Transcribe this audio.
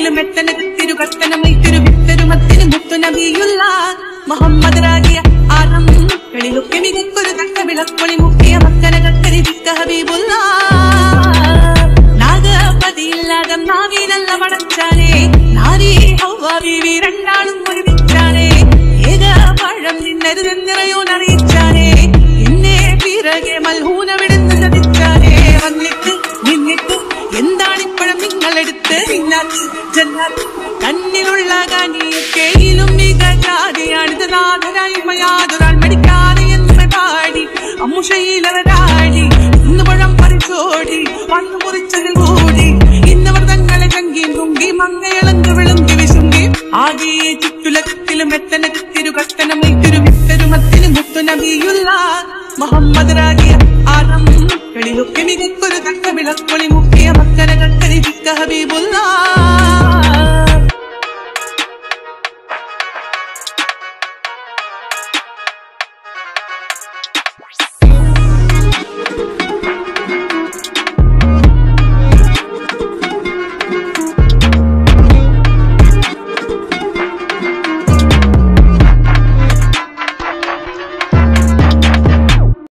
മെത്തനത്തിരു കത്തനമൈത്തിരു വിത്തരുമത്തിനു മുത്തു നബിയുള്ള മുഹമ്മദ് റാജിയ ആരം കളിലൊക്കെ മികക്കൊരു തക്ക വിളക്കൊളി മുക്കിയ മക്കന കക്കരി വിക്ക ഹബീബുള്ള നാഗപതിയില്ലാതെ നാവിനല്ല വടച്ചാനേ നാരി ഹവ്വ ബീവി രണ്ടാളും ഒരുമിച്ചാനേ ഏക പഴം നിന്നരുതെന്നിറയോനറിയിച്ചാനേ എന്നെ പിറകെ മൽഹൂന വിടുന്നു ചതിച്ചാനേ വന്നിട്ട് നിന്നിട്ട് എന്താണിപ്പോഴും നിങ്ങളെടുത്ത് ഇന്നാത്ത് ജന്നാത്ത് കണ്ണിലുള്ള കനിയൊക്കെയിലും മിക ജാതിയാണിത് നാഥരായ്മ യാതൊരാൾ മടിക്കാതെ എന്ന് പാടി അമ്മുഷയിലവരാടി ഇന്ന് പഴം പറിച്ചോടി വന്നു മുറിച്ചതിൽ കൂടി ഇന്നവർ തങ്ങളെ ചങ്കിയും തുങ്കി മങ്ങയിളങ്ക് വിളുങ്കി വിശുങ്കി ആകെ ചുറ്റുലത്തിലും മെത്തനത്തിരു കത്തനമൈത്തിരു വിത്തരുമത്തിന് മുത്തു നബിയുള്ള മുഹമ്മദ് റാജിയ ആരം കളിലൊക്കെ മികക്കൊരു തക്ക വിളക്കൊളി മുക്കിയ മക്കന കക്കരി വിക്ക ഹബീബുള്ള